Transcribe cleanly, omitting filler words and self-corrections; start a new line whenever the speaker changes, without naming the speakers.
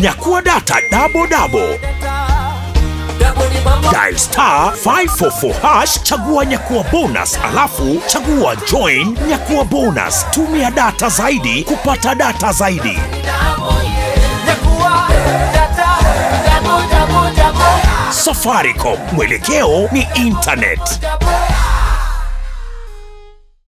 Nyakua data double. Dial *544#, chagua nyakua bonus, alafu chagua join nyakua bonus. Tumia data zaidi kupata data zaidi. Safaricom, mwelekeo ni internet.